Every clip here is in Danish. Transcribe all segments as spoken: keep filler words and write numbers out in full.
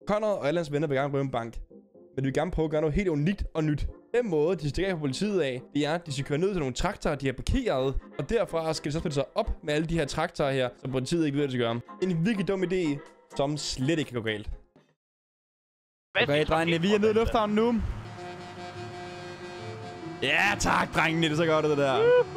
Conrad og alle hans venner vil gerne røve en bank. Men de vil gerne prøve at gøre noget helt unikt og nyt. Den måde, de stikker af på politiet af, det er, at de skal køre ned til nogle traktorer, de har parkeret. Og derfra skal de så spille sig op med alle de her traktorer her, som politiet ikke ved, hvad de skal gøre. En virkelig dum idé, som slet ikke kan gå galt. Okay, drengene, vi er nede i lufthavnen nu. Ja, tak, drengene, det er så godt, det der.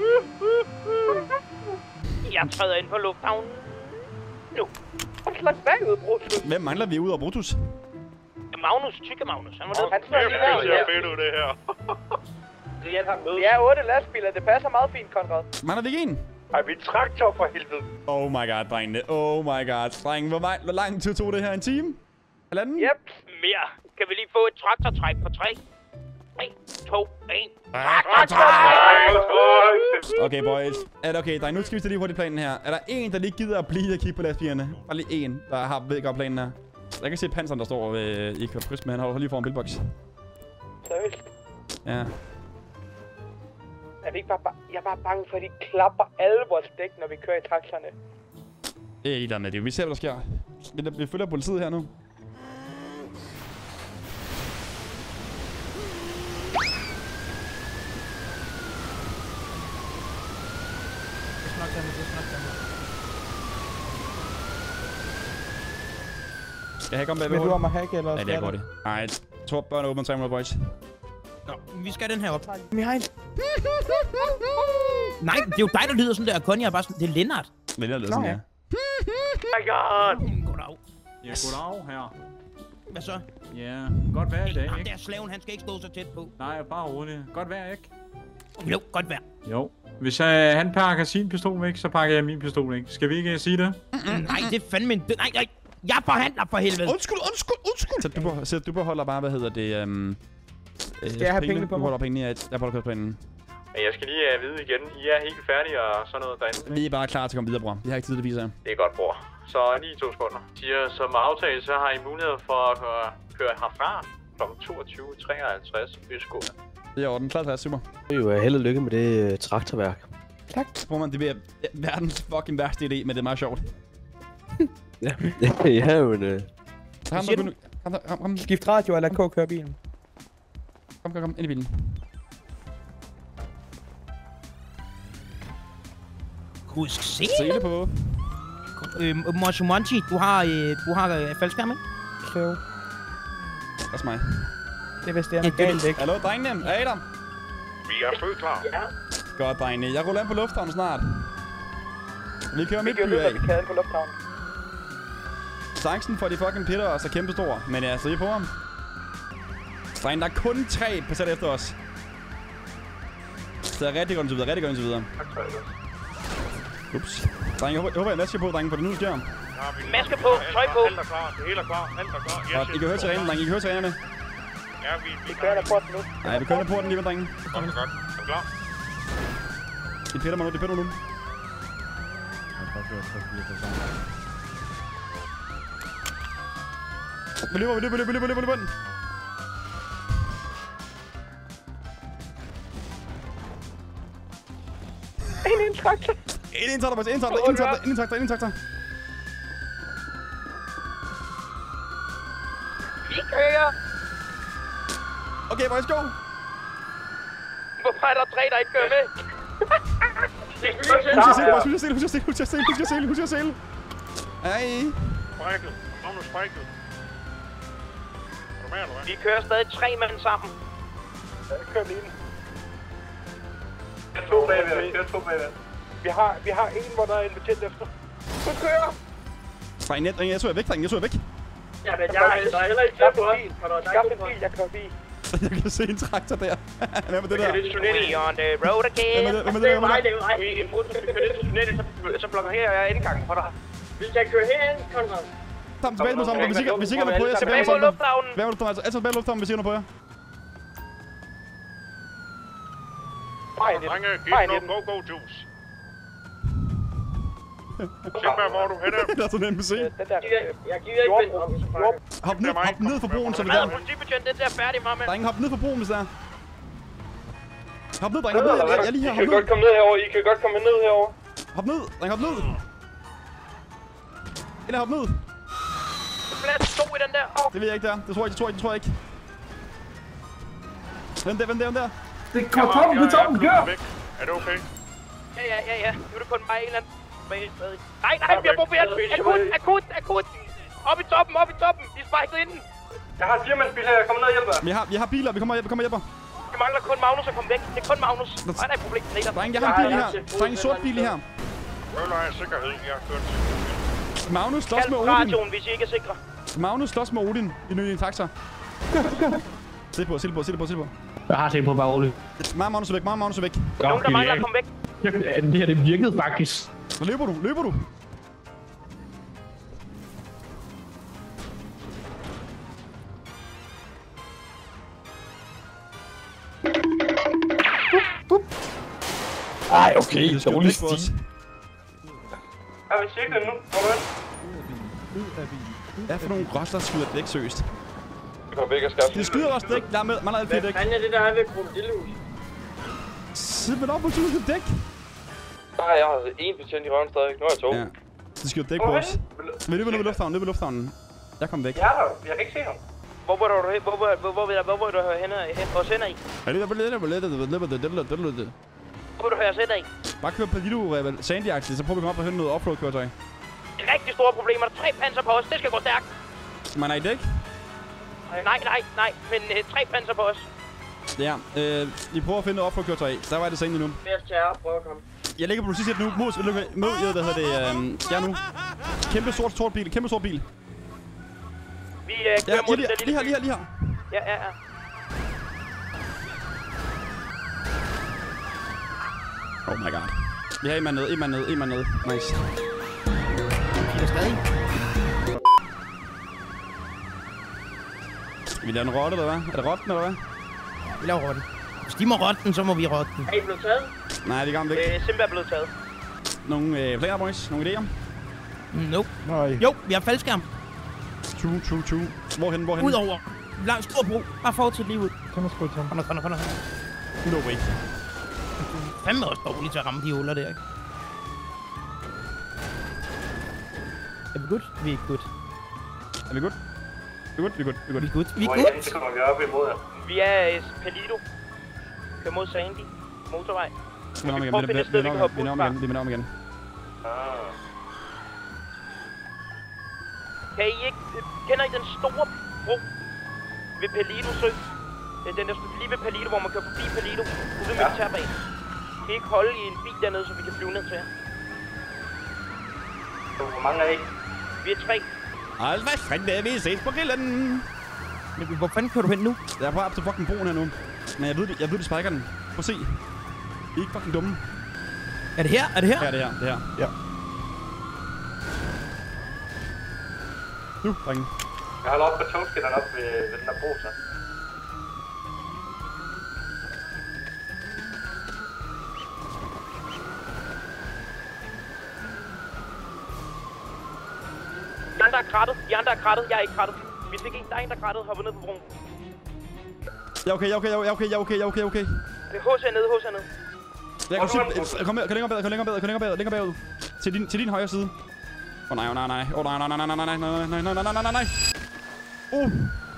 Jeg træder ind på lufthavnen nu. Hvad slags bagud, Brutus? Hvem mangler vi ud af Brutus? Magnus, tykke Magnus, han var nede. Han står lige der. Det ser fedt ud, det her. Vi er otte lastbiler, det passer meget fint, Conrad. Mangler vi ikke en? Ej, vi er traktor for helvede. Oh my god, drengene. Oh my god. Drenge, hvor, hvor lang tid tog det her? En time? Halvanden? Yep. Mere. Kan vi lige få et traktortræk på tre? tre, to, et. Okay, boys. Er det okay, drenge? Nu skal vi til lige hurtigt planen her. Er der en, der lige gider at blive og kigge på lastbilerne? Bare lige en, der har ved godt planen her. Jeg kan se panseren, der står ved i kryds, men han holder lige foran bildboks. Seriøst? Ja. Er vi ikke bare, ba jeg er bare bange for, at de klapper alle vores dæk, når vi kører i taxerne. Det er ikke der med det. Vi ser, hvad der sker. Vi, vi følger politiet her nu. Skal jeg hacke om bagved? Vil du om at hacke, eller Nej, det er godt det. Nej, jeg tror børn åbner tre hundrede, boys. Nå, vi skal den her op. Vi har en. Nej, det er jo dig, der lyder sådan der. Conny er bare sådan, det er Lennart. Lennart lyder sådan, ja. My god. Goddag. Ja, goddag her. Hvad så? Ja, godt vejr i dag, Ham ikke? der slaven, han skal ikke stå så tæt på. Nej, bare roligt. Godt vejr, ikke? Jo, godt vejr. Jo. Hvis jeg, han pakker sin pistol væk, så pakker jeg min pistol væk. Skal vi ikke sige det? Mm, nej, det er fandme en... Nej, nej. Jeg forhandler for helvede. Undskyld, undskyld, undskyld. Så du, be så du beholder bare, hvad hedder det, um, Skal jeg have pengene på mig? Du mig? holder pengene, jeg, jeg holder planen. Men jeg skal lige uh, vide igen, I er helt færdige og sådan noget derinde. Vi er bare klar til at komme videre, bror. Vi har ikke tid til at vise jer. Det er godt, bror. Så lige to sekunder. Siger, som aftalt, så har I mulighed for at køre, køre herfra kl. toogtyve treoghalvtreds Østskål. Det er orden. Klar til at super. Det er jo held og lykke med det uh, traktorværk. Tak. Bror, man, det bliver verdens fucking værste idé, men det er meget sjovt. Ja, jeg har jo en... Uh... Kom, siger kom, kom, kom, kom, Skift radio, eller K kører bilen. kom, kom, kom, ind i bilen. Husk se. Sele på. Øhm, Moshi Monchi, du har, øh, du har øh, faldskærm, ikke? Så. Også mig. Det er vist det, er Ja, noget det- galt, ikke? Hallo, drengene. Er I der? Vi er født klar. Ja. Godt, drengene. Jeg ruller ind på lufthavnen snart. Vi kører Vi midt kan jo by løbe, af. at vi kan på lufthavnen. Chancen for de fucking pitter os er kæmpe stor, men jeg er så på ham. Drenge, der er kun tre passager efter os. Så det er rigtig godt indtil videre, rigtig godt indtil videre. Ups. Drenge, jeg håber, jeg håber, jeg masker på, drenge, for det nu sker. Maske på, tøj på. Alt er klar, det hele er klar, alt er klar. Godt, I kan høre terrænet, drenge, I kan høre terrænet. Ja, vi, Vi kører der porten nu. Nej, vi kører på den lige med, drenge. Godt, godt. Er du klar? De pitter mig nu, de pitter nu. Vi løber, vi løber, vi løber, vi løber, vi løber, vi løber. En en traktor. En indtagter, boys, en traktor, en traktor, en traktor, en traktor. Vi kører. Okay, boys, go. Hvorfor er der tre, der ikke kører med? Husk jer selv, boys, husk jer selv, husk jer selv, husk jer selv, husk jer selv, husk jer selv. Ej. Sprækket. Kom nu, sprækket. Er du med, eller hvad? Vi kører stadig tre mand sammen. Ja, kør lige den. Kør to bagved, kør to bagved. Vi har, vi har en, hvor der er en betjent efter. Du kører! Drenge, jeg, jeg tror jeg er væk, drenge, jeg tror jeg er væk. Ja, men jeg er, der er heller ikke klap på bil. Skaf en bil, jeg kører bil. Jeg kan se en traktor der. Hvad med det der? We on the road again. Hvad med det, hvad med det, hvad med det? det er mig. Vi kører lidt til tunnelen, så blokerer jeg indgangen for dig. Vi skal køre herind, Conrad. Kom tilbage mod sammen, hvis I hvis I ikke er noget på jer, så tilbage Tilbage mod mod sammen. lufthavnen. Tilbage mod lufthavnen, altså altid tilbage mod lufthavnen, hvis I er noget på jer. Fejl i den. Drenge, giv Fejl i noget den. go-go juice. Silberg, hvor er du henne? Det er sådan en N P C. Den der... Jeg giver ikke vent. Hop ned, hop ned for broen, så vi Hvad kan. er politibetjent, den der færdig, mamma? Drenge, hop ned for broen, hvis der er. Hop ned, drenge, hop ned. Jeg, jeg er lige her, I hop kan ned. godt komme ned herover. I kan godt komme ned herover. Hop ned, drenge, hop ned. Eller hop ned. plads to i den der. Det ved jeg ikke, der. Det tror jeg ikke, det tror jeg ikke, det tror jeg ikke. Vent der, vent der, vent der. Det er toppen, det er toppen, kør! Er det okay? Ja, ja, ja, ja. Nu er det kun mig en eller anden. Nej, nej, vi har brug for hjælp. Akut, akut, akut. Op i toppen, op i toppen. De er spikket inden. Jeg har en firemandsbil her, jeg kommer ned og hjælper. Vi har, vi har biler, vi kommer og hjælper, kommer og hjælper. Vi mangler kun Magnus at komme væk. Det er kun Magnus. Nej, der er problem. Nej, der. Dreng, jeg har en bil lige her. Der er en sort bil lige her. Møller er sikkerhed. Jeg har kørt til. Magnus slås Kald med på Odin. radioen, hvis I ikke er sikre. Magnus slås med Odin i nye taxa. Se på, se på, se på, se på. Jeg har set på bare roligt. Meget Magnus er væk, meget Magnus er væk. Nogen, der mangler at komme væk. Det her, det virkede faktisk. Hvor løber du? Løber du? Ej, okay. Du skal Dårlig væk på os. stil. Har vi tjekket nu? Kommer du Hvad er for nogle rosler, der skyder dæk seriøst? Vi kommer væk og skaffe. De skyder også dæk. Der er med, man har alle fire dæk. Hvad er det, der er ved krokodillehus? Simpelthen op på tusind dæk. Nej, jeg har en betjent i røven stadig. Nu er jeg to. Ja. De skyder dæk på os. Vi løber ned ved lufthavnen, ned ved lufthavnen. Jeg kom væk. Jeg er der. Jeg kan ikke se ham. Hvor var du hen? Hvor var hvor, hvor, hvor, hvor, hvor du høre hen os hænder i? Er det der lidt lidt lidt lidt lidt lidt lidt lidt Hvor du høre os hænder i? Bare kør på Lido Sandy-aktigt, så prøver vi at komme op og hente noget offroad-køretøj. Rigtig store problemer. Der er tre panser på os. Det skal gå stærkt. Man er i dæk? Nej, nej, nej. Men øh, tre panser på os. Ja, øh, vi prøver at finde noget offroad-køretøj. Der var det så egentlig nu. Jeg skal prøve at komme. Jeg ligger på politisæt nu. Mos, mød, jeg hvad hedder det, øh, jeg nu. Kæmpe sort, sort bil, kæmpe sort bil. Vi øh, kører Ja, mod lige, den lige, lige her, lige her, lige her. Ja, ja, ja. Oh my god. Vi har en mand nede, en mand nede, en mand nede. Nice. De er stadig. Vi laver en rotte, eller hvad? Er det rotten, eller hvad? Vi laver rotten. Hvis de må rotte den, så må vi rotte den. Er I blevet taget? Nej, det er gammelt væk. Øh, Simba er blevet taget. Nogle øh, planer, boys? Nogle idéer? Nope. Nej. Jo, vi har faldskærm. True, true, true. Hvorhen, hvorhen? Udover. Lang stor bro. Bare fortsæt lige ud. Kom og skål, Tom. Kom nu, kom nu, kom nu. No way. Fandme også dårligt til at ramme de huller der, ikke? Er vi good? Vi er good. Er vi godt? Vi er godt, vi er godt, vi er Vi godt. er good. Vi er Hvor good. så kommer vi op imod jer. Vi er øh, Palido. Kører mod Sandy. Motorvej. Vi vender om igen, prøver at vi finde et sted, vi kan hoppe vender om ud igen, vi vender om igen. Ah. Kan I ikke... øh, Kender I den store bro ved Palido Sø? Det er den der lige ved Palido, hvor man kører forbi Palido. Ude ved militærbanen. Kan I ikke holde i en bil dernede, så vi kan flyve ned til jer? Hvor mange er I? Vi er tre. Hold hvad fanden, vi ses på grillen. Men hvor fanden kører du hen nu? Jeg er på op til fucking broen her nu. Men jeg ved, det, jeg ved, de spiker den. Prøv at se. I er ikke fucking dumme. Er det her? Er det her? Ja, det her, det her. Ja. Nu, drenge. Jeg holder op på togskinnerne op ved, ved den der bro, så. De andre er krattet. De andre er krattet. Jeg er ikke krattet. Vi fik en. Der er en, der er krattet. Hopper ned på broen. Ja, okay, ja, okay, ja, okay, ja, okay, ja, okay, okay. Det er H C nede, H C nede. Jeg kan se, kom, kom længere bagud, kom længere bagud, kom længere bagud, længere bagud. Til din, til din højre side. Åh oh, nej, åh oh, nej, nej, åh oh, nej, nej, nej, nej, nej, nej, nej, nej, nej, nej, nej, nej, nej. Uh.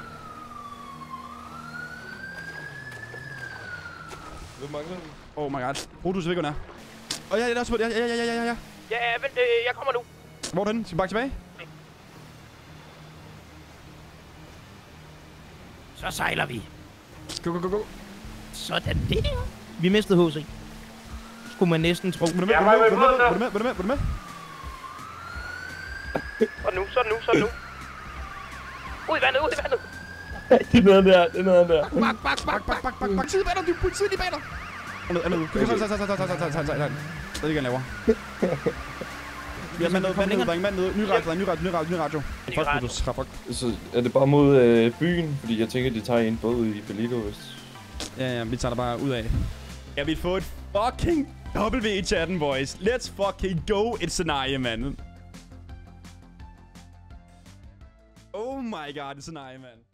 Oh my god. Brutus væk, er. Åh ja, ja, ja, ja, ja, ja, ja, ja, ja. Ja, vent, øh, jeg kommer nu. Hvor er den? Skal vi bakke tilbage? Så sejler vi. Go, go, go, go. Sådan det. Vi mistede H C. Skulle man næsten tro. Vil du med? Vil du med? Vil du med? Vil du med? Vil du med? Og nu, så nu, så nu. Ud i vandet, ud i vandet. Det er noget der, det er noget der. Bak, bak, bak, bak, bak, bak, bak. Side bag dig, du er politiet lige bag dig. Andet, andet. Kan du så, så, så, så, så, så, så, så, så, så. Det er ikke, han laver. Vi har mand ned, mand ned, drenge, mand ned. Ny radio, ny radio, ny radio, ny radio. Fuck, Brutus. Fuck. Så er det bare mod øh, byen, fordi jeg tænker, de tager en båd ud i Palido, hvis... Ja, ja, vi tager det bare ud af. Jeg vil få et fucking W i chatten, boys. Let's fucking go et scenarie, man. Oh my god, et scenarie, man.